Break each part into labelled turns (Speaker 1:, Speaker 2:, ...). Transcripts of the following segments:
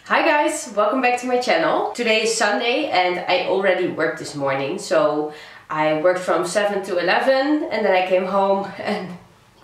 Speaker 1: Hi guys, welcome back to my channel. Today is Sunday and I already worked this morning. So I worked from 7 to 11 and then I came home and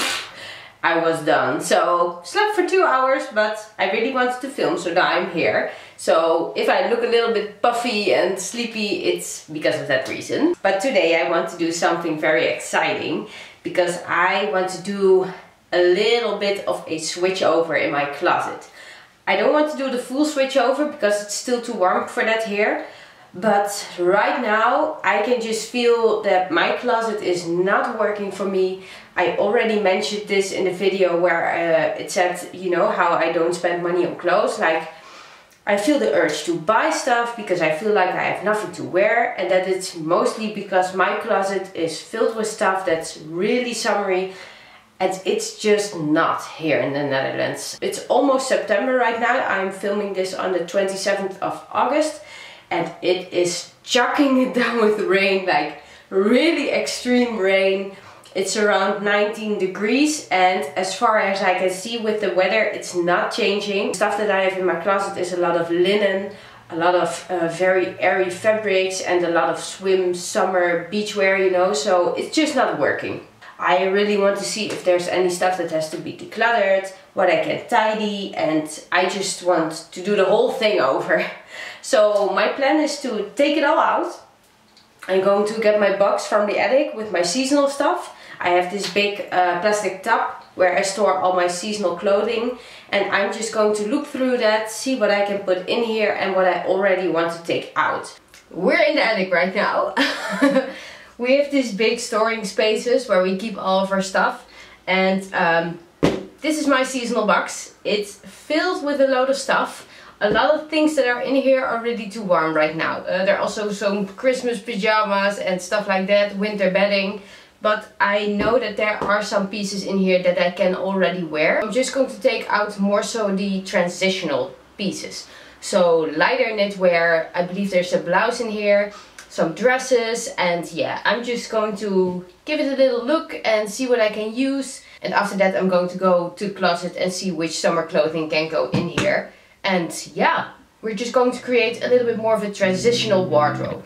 Speaker 1: I was done. So slept for 2 hours, but I really wanted to film, so now I'm here. So if I look a little bit puffy and sleepy, it's because of that reason. But today I want to do something very exciting because I want to do a little bit of a switch over in my closet. I don't want to do the full switch over because it's still too warm for that here. But right now I can just feel that my closet is not working for me. I already mentioned this in the video where it said, you know, how I don't spend money on clothes. Like, I feel the urge to buy stuff because I feel like I have nothing to wear, and that it's mostly because my closet is filled with stuff that's really summery. And it's just not here in the Netherlands. It's almost September right now. I'm filming this on the 27th of August. And it is chucking it down with rain, like really extreme rain. It's around 19 degrees. And as far as I can see with the weather, it's not changing. Stuff that I have in my closet is a lot of linen, a lot of very airy fabrics, and a lot of swim, summer, beachwear, you know. So it's just not working. I really want to see if there's any stuff that has to be decluttered, what I can tidy, and I just want to do the whole thing over. So my plan is to take it all out. I'm going to get my box from the attic with my seasonal stuff. I have this big plastic tub where I store all my seasonal clothing, and I'm just going to look through that, see what I can put in here and what I already want to take out. We're in the attic right now. We have these big storing spaces where we keep all of our stuff, and this is my seasonal box. It's filled with a load of stuff. A lot of things that are in here are really too warm right now. There are also some Christmas pajamas and stuff like that, winter bedding. But I know that there are some pieces in here that I can already wear. I'm just going to take out more so the transitional pieces. So lighter knitwear, I believe there's a blouse in here, some dresses, and yeah, I'm just going to give it a little look and see what I can use. And after that I'm going to go to the closet and see which summer clothing can go in here. And yeah, we're just going to create a little bit more of a transitional wardrobe.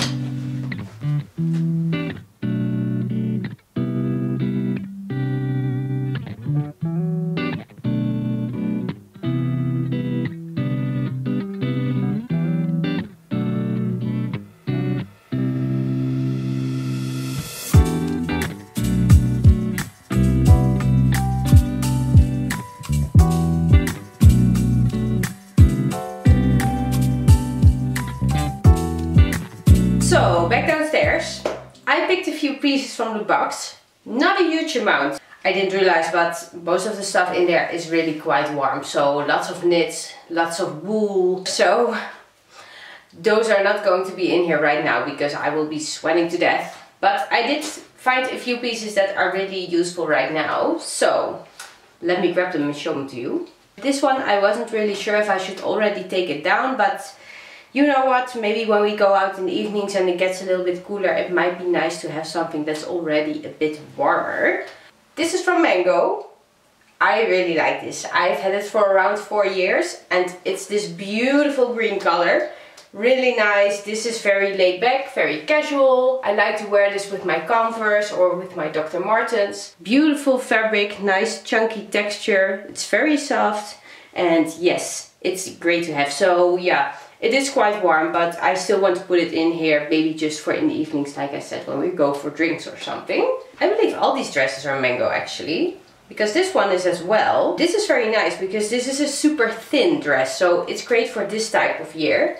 Speaker 1: So, back downstairs, I picked a few pieces from the box, not a huge amount. I didn't realize, but most of the stuff in there is really quite warm. So lots of knits, lots of wool. So those are not going to be in here right now because I will be sweating to death. But I did find a few pieces that are really useful right now. So let me grab them and show them to you. This one I wasn't really sure if I should already take it down, but you know what, maybe when we go out in the evenings and it gets a little bit cooler, it might be nice to have something that's already a bit warmer. This is from Mango. I really like this. I've had it for around 4 years and it's this beautiful green color. Really nice. This is very laid back, very casual. I like to wear this with my Converse or with my Dr. Martens. Beautiful fabric, nice chunky texture. It's very soft and yes, it's great to have. So yeah. It is quite warm, but I still want to put it in here, maybe just for in the evenings, like I said, when we go for drinks or something. I believe all these dresses are Mango actually, because this one is as well. This is very nice because this is a super thin dress, so it's great for this type of year.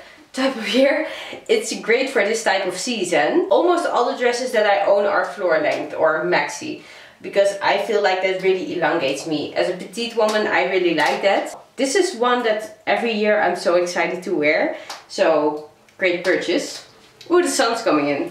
Speaker 1: It's great for this type of season. Almost all the dresses that I own are floor length or maxi, because I feel like that really elongates me. As a petite woman, I really like that. This is one that every year I'm so excited to wear. So, great purchase. Ooh, the sun's coming in.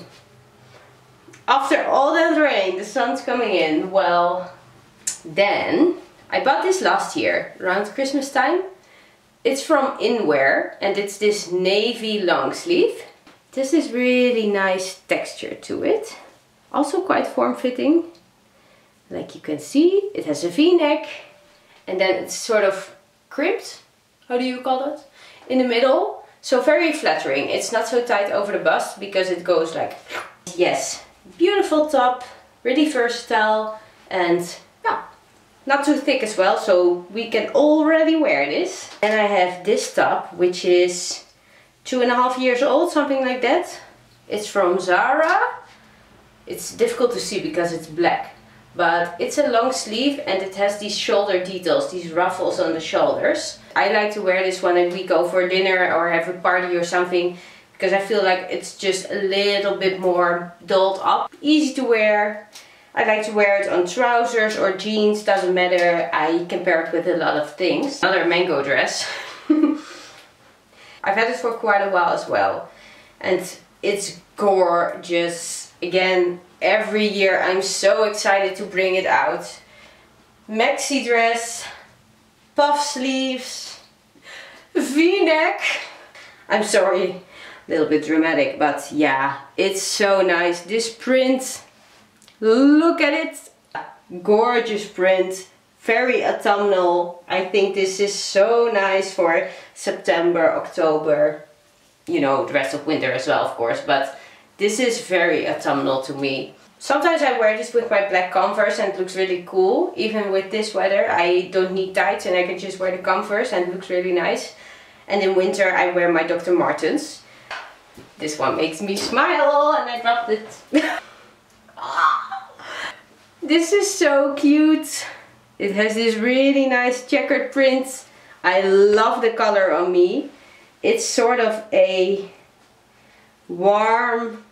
Speaker 1: After all that rain, the sun's coming in. Well, then, I bought this last year, around Christmas time. It's from Inwear, and it's this navy long sleeve. This is really nice texture to it. Also quite form-fitting. Like you can see, it has a V-neck. And then it's sort of crimped how do you call it? In the middle. So very flattering. It's not so tight over the bust because it goes like, yes, beautiful top, really versatile, and yeah, not too thick as well, so we can already wear this. And I have this top, which is 2.5 years old, something like that. It's from Zara. It's difficult to see because it's black, but it's a long sleeve and it has these shoulder details, these ruffles on the shoulders. I like to wear this when we go for dinner or have a party or something, because I feel like it's just a little bit more dolled up. Easy to wear. I like to wear it on trousers or jeans, doesn't matter. I can pair it with a lot of things. Another mango dress. I've had it for quite a while as well. And it's gorgeous. Again, every year I'm so excited to bring it out. Maxi dress, puff sleeves, V-neck. I'm sorry, a little bit dramatic, but yeah, it's so nice. This print, look at it. Gorgeous print, very autumnal. I think this is so nice for September, October. You know, the rest of winter as well, of course, but this is very autumnal to me. Sometimes I wear this with my black Converse and it looks really cool. Even with this weather, I don't need tights and I can just wear the Converse and it looks really nice. And in winter I wear my Dr. Martens. This one makes me smile and I dropped it. This is so cute. It has this really nice checkered print. I love the color on me. It's sort of a warm,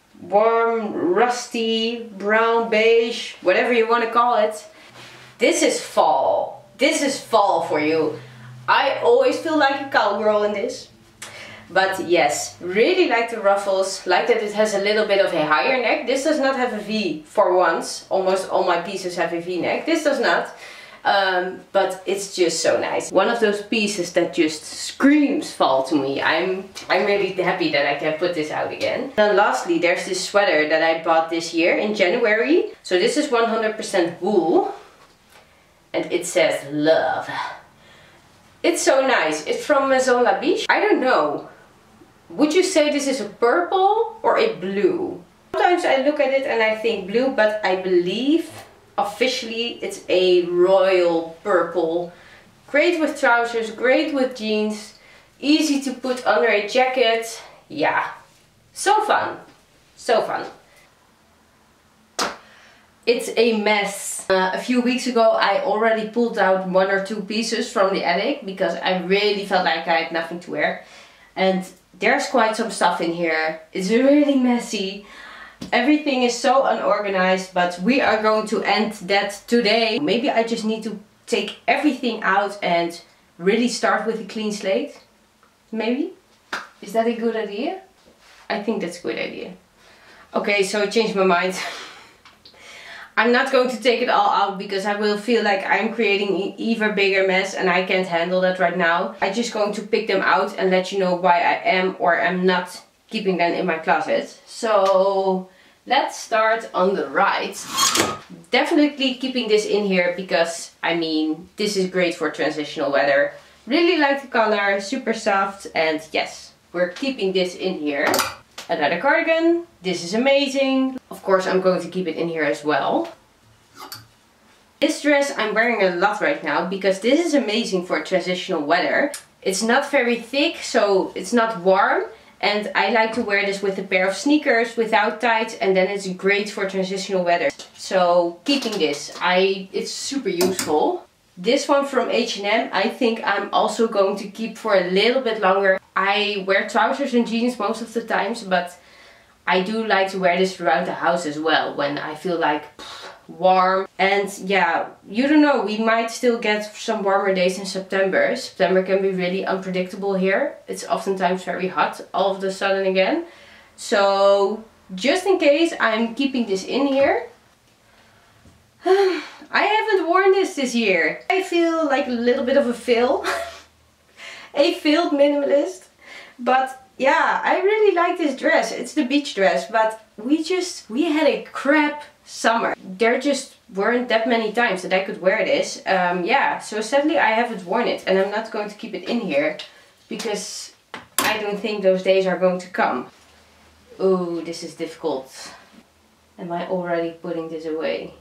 Speaker 1: rusty, brown beige, whatever you want to call it. This is fall. This is fall for you. I always feel like a cowgirl in this. But yes, really like the ruffles, like that it has a little bit of a higher neck. This does not have a V for once. Almost all my pieces have a V neck. This does not. But it's just so nice. One of those pieces that just screams fall to me. I'm really happy that I can put this out again. And lastly, there's this sweater that I bought this year in January. So this is 100% wool. And it says love. It's so nice. It's from Maison La Biche. I don't know. Would you say this is a purple or a blue? Sometimes I look at it and I think blue, but I believe officially it's a royal purple. Great with trousers, great with jeans, easy to put under a jacket. Yeah, so fun, so fun. It's a mess. A few weeks ago I already pulled out 1 or 2 pieces from the attic because I really felt like I had nothing to wear. And there's quite some stuff in here. It's really messy. Everything is so unorganized, but we are going to end that today. Maybe I just need to take everything out and really start with a clean slate. Maybe? Is that a good idea? I think that's a good idea. Okay, so I changed my mind. I'm not going to take it all out because I will feel like I'm creating an even bigger mess and I can't handle that right now. I'm just going to pick them out and let you know why I am or am not keeping them in my closet. So let's start on the right. Definitely keeping this in here because, I mean, this is great for transitional weather. Really like the color, super soft, and yes, we're keeping this in here. Another cardigan. This is amazing. Of course, I'm going to keep it in here as well. This dress I'm wearing a lot right now because this is amazing for transitional weather. It's not very thick, so it's not warm. And I like to wear this with a pair of sneakers without tights, and then it's great for transitional weather. So keeping this, it's super useful. This one from H&M, I think I'm also going to keep for a little bit longer. I wear trousers and jeans most of the times, but I do like to wear this around the house as well when I feel like warm. And yeah, you don't know, we might still get some warmer days in September. September can be really unpredictable here. It's oftentimes very hot all of a sudden again. So just in case, I'm keeping this in here. I haven't worn this year. I feel like a little bit of a fail. A failed minimalist. But yeah, I really like this dress. It's the beach dress, but we had a crap summer. There just weren't that many times that I could wear this. Yeah, so sadly I haven't worn it, and I'm not going to keep it in here because I don't think those days are going to come. Ooh, this is difficult. Am I already putting this away?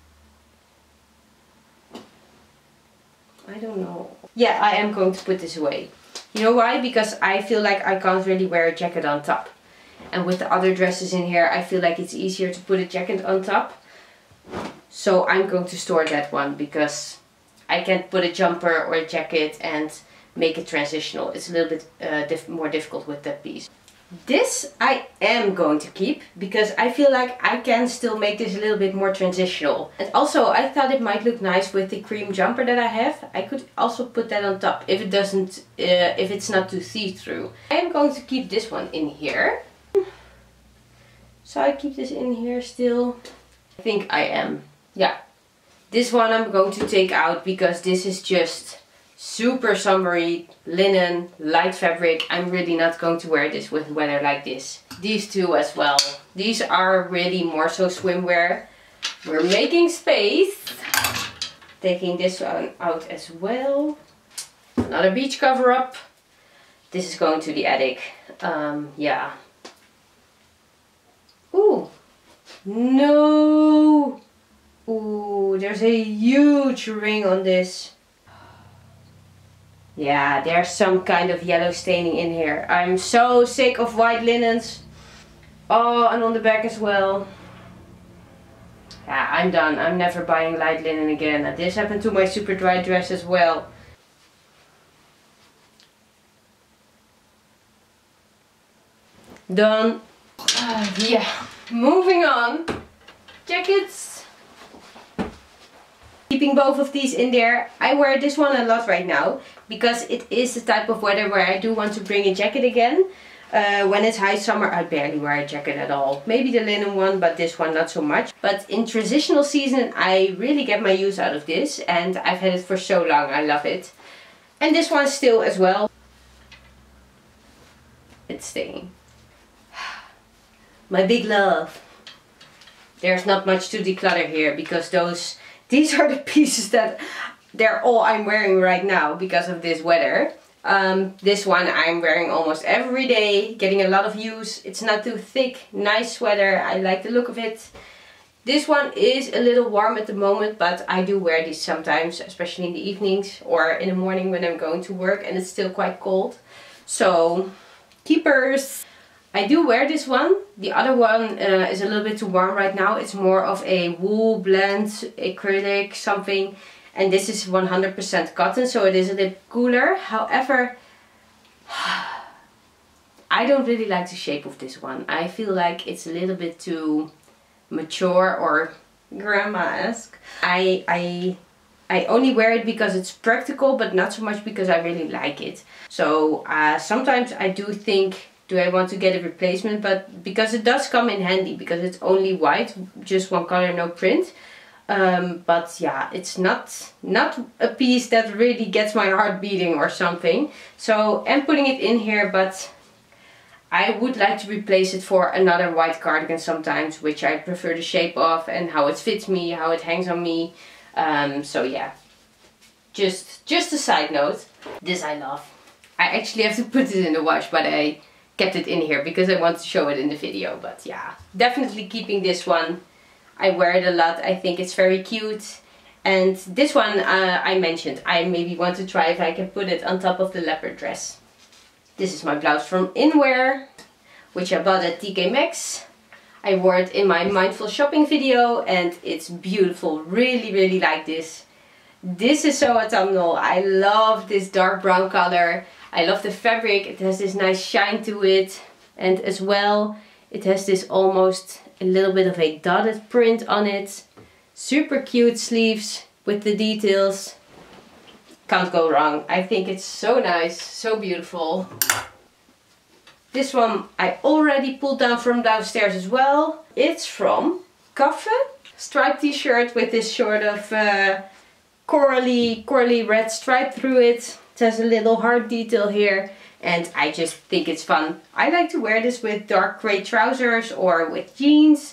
Speaker 1: I don't know. Yeah, I am going to put this away. You know why? Because I feel like I can't really wear a jacket on top. And with the other dresses in here, I feel like it's easier to put a jacket on top. So I'm going to store that one because I can't put a jumper or a jacket and make it transitional. It's a little bit more difficult with that piece. This I am going to keep because I feel like I can still make this a little bit more transitional. And also I thought it might look nice with the cream jumper that I have. I could also put that on top if it doesn't, if it's not too see-through. I am going to keep this one in here. So I keep this in here still. I think I am. Yeah. This one I'm going to take out because this is just super summery, linen, light fabric. I'm really not going to wear this with weather like this. These two as well. These are really more so swimwear. We're making space. Taking this one out as well. Another beach cover up. This is going to the attic. Yeah. Ooh. No. Ooh, there's a huge ring on this. Yeah, there's some kind of yellow staining in here. I'm so sick of white linens. Oh, and on the back as well. Yeah, I'm done. I'm never buying light linen again. And this happened to my super dry dress as well. Done. Yeah, moving on. Jackets. Keeping both of these in there. I wear this one a lot right now because it is the type of weather where I do want to bring a jacket again. When it's high summer I barely wear a jacket at all. Maybe the linen one, but this one not so much. But in transitional season I really get my use out of this, and I've had it for so long. I love it. And this one still as well. It's staying. My big love. There's not much to declutter here because these are the pieces that they're all I'm wearing right now because of this weather. This one I'm wearing almost every day, getting a lot of use. It's not too thick, nice sweater. I like the look of it. This one is a little warm at the moment, but I do wear these sometimes, especially in the evenings or in the morning when I'm going to work and it's still quite cold. So, keepers. I do wear this one. The other one is a little bit too warm right now. It's more of a wool blend, acrylic, something. And this is 100% cotton, so it is a bit cooler. However, I don't really like the shape of this one. I feel like it's a little bit too mature or grandma-esque. I only wear it because it's practical, but not so much because I really like it. So sometimes I do think, do I want to get a replacement? But because it does come in handy, because it's only white, just one color, no print. But yeah, it's not a piece that really gets my heart beating or something. So I'm putting it in here, but I would like to replace it for another white cardigan sometimes, which I prefer the shape of and how it fits me, how it hangs on me. So yeah, just a side note. This I love. I actually have to put it in the wash, but I kept it in here because I want to show it in the video. But yeah, definitely keeping this one. I wear it a lot. I think it's very cute. And this one I mentioned, I maybe want to try if I can put it on top of the leopard dress. This is my blouse from Inwear, which I bought at TK Maxx. I wore it in my mindful shopping video and it's beautiful. Really, really like this. This is so autumnal. I love this dark brown color. I love the fabric. It has this nice shine to it. And as well, it has this almost a little bit of a dotted print on it. Super cute sleeves with the details. Can't go wrong. I think it's so nice, so beautiful. This one I already pulled down from downstairs as well. It's from Kaffe. Striped t-shirt with this sort of corally red stripe through it. It has a little heart detail here. And I just think it's fun. I like to wear this with dark gray trousers or with jeans.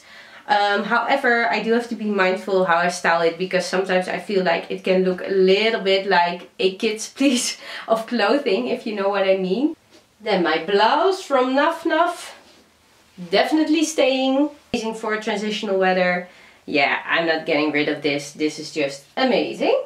Speaker 1: However, I do have to be mindful how I style it, because sometimes I feel like it can look a little bit like a kid's piece of clothing, if you know what I mean. Then my blouse from Nuff Nuff, definitely staying. Amazing for transitional weather. Yeah, I'm not getting rid of this. This is just amazing.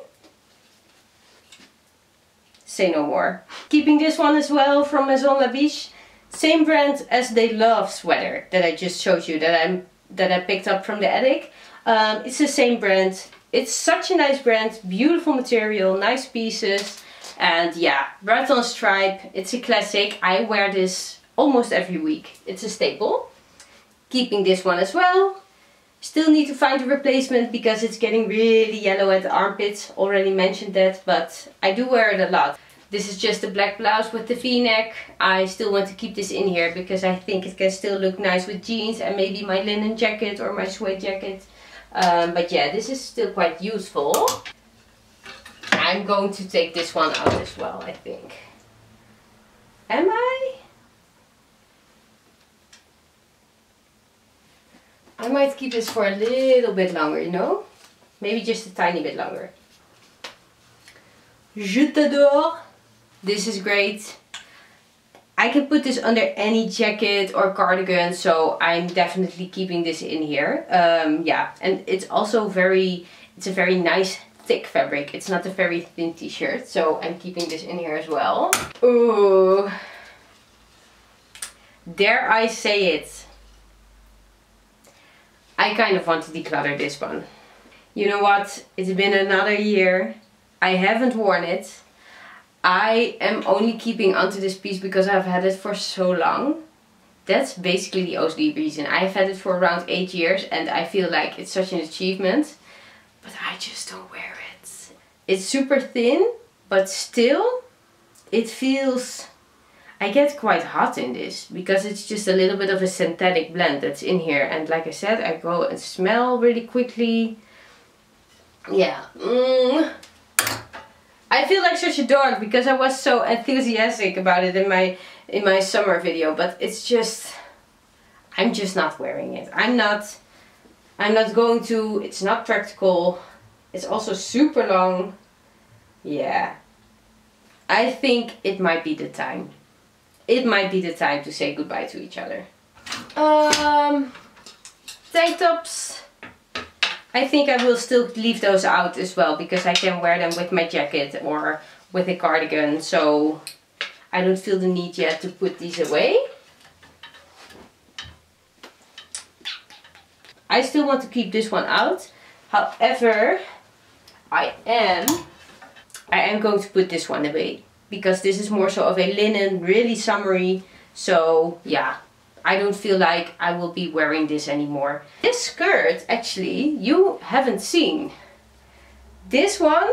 Speaker 1: Say no more. Keeping this one as well from Maison La Biche. Same brand as They Love sweater that I just showed you, that I picked up from the attic. It's the same brand. It's such a nice brand, beautiful material, nice pieces, and yeah, Breton stripe. It's a classic. I wear this almost every week. It's a staple. Keeping this one as well. Still need to find a replacement because it's getting really yellow at the armpits. Already mentioned that, but I do wear it a lot. This is just a black blouse with the v-neck. I still want to keep this in here because I think it can still look nice with jeans and maybe my linen jacket or my suede jacket. But yeah, this is still quite useful. I'm going to take this one out as well, I think. Am I? I might keep this for a little bit longer, you know? Maybe just a tiny bit longer. Je t'adore. This is great. I can put this under any jacket or cardigan, so I'm definitely keeping this in here. Yeah, and it's also it's a very nice thick fabric. It's not a very thin t-shirt, so I'm keeping this in here as well. Ooh. Dare I say it? I kind of want to declutter this one. You know what? It's been another year. I haven't worn it. I am only keeping onto this piece because I've had it for so long. That's basically the only reason. I've had it for around 8 years and I feel like it's such an achievement. But I just don't wear it. It's super thin, but still it feels... I get quite hot in this because it's just a little bit of a synthetic blend that's in here. And like I said, I go and smell really quickly. Yeah. I feel like such a dork because I was so enthusiastic about it in my summer video, but it's just, I'm just not wearing it. I'm not going to. It's not practical. It's also super long. Yeah. I think it might be the time. It might be the time to say goodbye to each other. Tank tops. I think I will still leave those out as well because I can wear them with my jacket or with a cardigan. So I don't feel the need yet to put these away. I still want to keep this one out. However, I am going to put this one away. Because this is more so of a linen, really summery. So yeah, I don't feel like I will be wearing this anymore. This skirt, actually, you haven't seen. This one,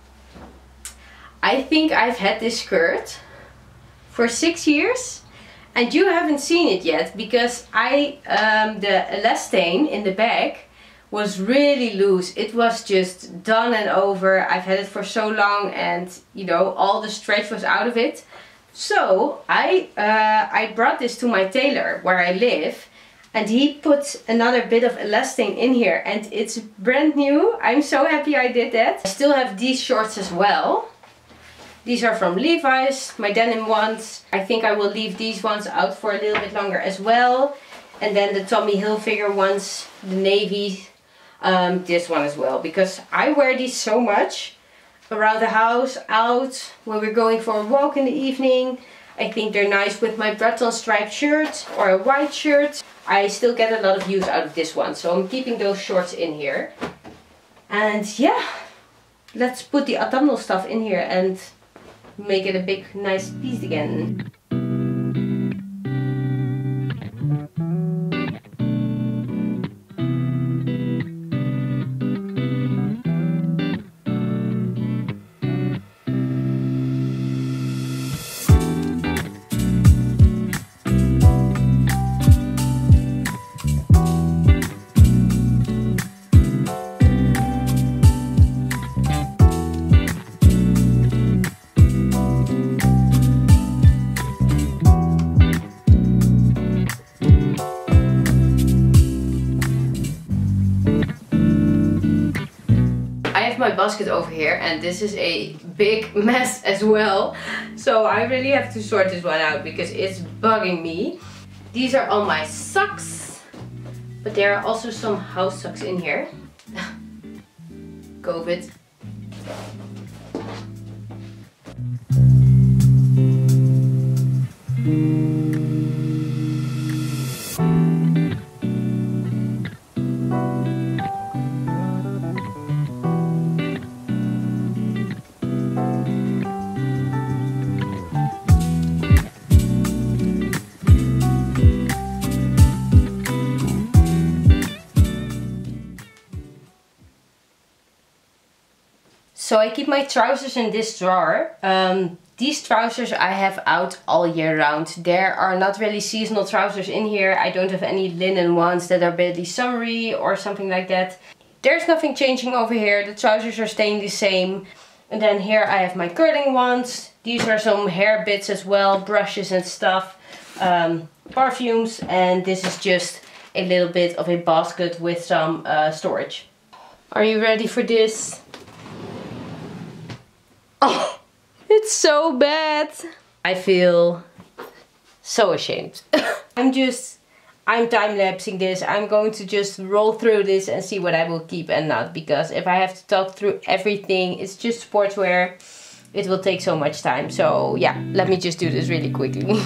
Speaker 1: I think I've had this skirt for 6 years. And you haven't seen it yet because the elastane in the back was really loose. It was just done and over. I've had it for so long and you know, all the stretch was out of it. So I brought this to my tailor where I live and he put another bit of elastane in here and it's brand new. I'm so happy I did that. I still have these shorts as well. These are from Levi's, my denim ones. I think I will leave these ones out for a little bit longer as well. And then the Tommy Hilfiger ones, the navy. This one as well because I wear these so much around the house, out, when we're going for a walk in the evening. I think they're nice with my Breton striped shirt or a white shirt. I still get a lot of use out of this one, so I'm keeping those shorts in here. And yeah, let's put the autumnal stuff in here and make it a big nice piece again. my basket over here and this is a big mess as well. So I really have to sort this one out because it's bugging me. These are all my socks, but there are also some house socks in here. COVID. So I keep my trousers in this drawer. These trousers I have out all year round. There are not really seasonal trousers in here. I don't have any linen ones that are really summery or something like that. There's nothing changing over here. The trousers are staying the same. And then here I have my curling ones. These are some hair bits as well, brushes and stuff. Perfumes, and this is just a little bit of a basket with some storage. Are you ready for this? Oh, it's so bad. I feel so ashamed. I'm time-lapsing this. I'm going to just roll through this and see what I will keep and not. Because if I have to talk through everything, it's just sportswear. It will take so much time. So yeah, let me just do this really quickly.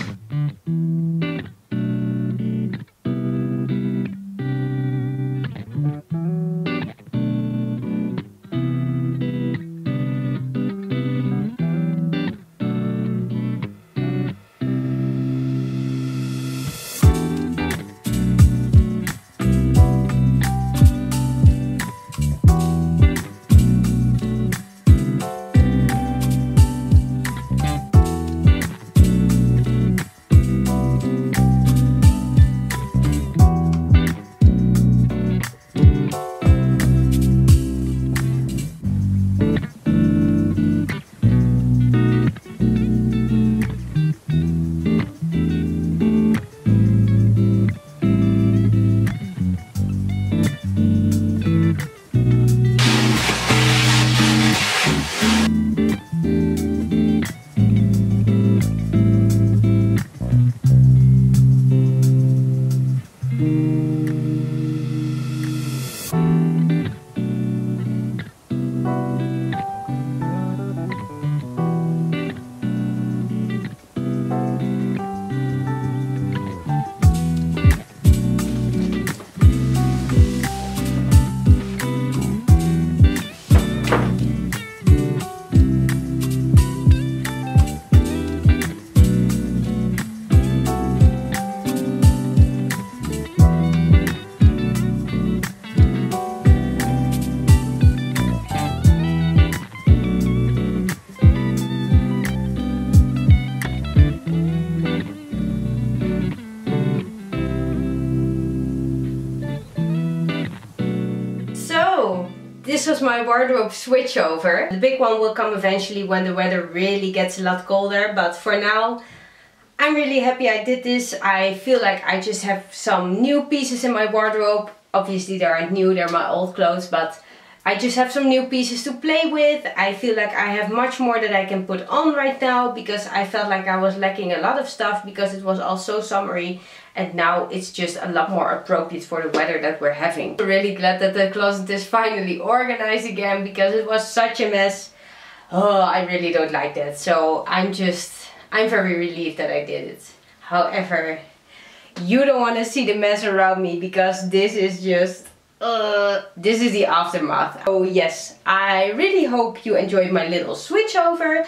Speaker 1: This was my wardrobe switchover. The big one will come eventually when the weather really gets a lot colder, but for now I'm really happy I did this. I feel like I just have some new pieces in my wardrobe. Obviously they aren't new, they're my old clothes, but I just have some new pieces to play with. I feel like I have much more that I can put on right now because I felt like I was lacking a lot of stuff because it was all so summery. And now it's just a lot more appropriate for the weather that we're having. I'm really glad that the closet is finally organized again because it was such a mess. Oh, I really don't like that. So I'm very relieved that I did it. However, you don't want to see the mess around me because this is just... this is the aftermath. Oh yes, I really hope you enjoyed my little switchover.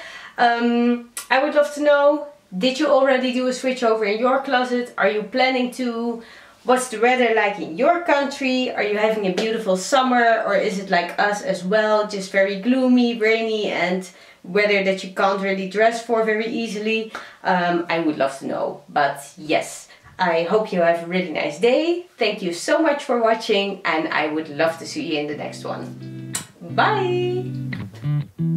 Speaker 1: I would love to know, did you already do a switchover in your closet? Are you planning to? What's the weather like in your country? Are you having a beautiful summer, or is it like us as well, just very gloomy, rainy, and weather that you can't really dress for very easily? I would love to know. But yes, I hope you have a really nice day. Thank you so much for watching, and I would love to see you in the next one. Bye!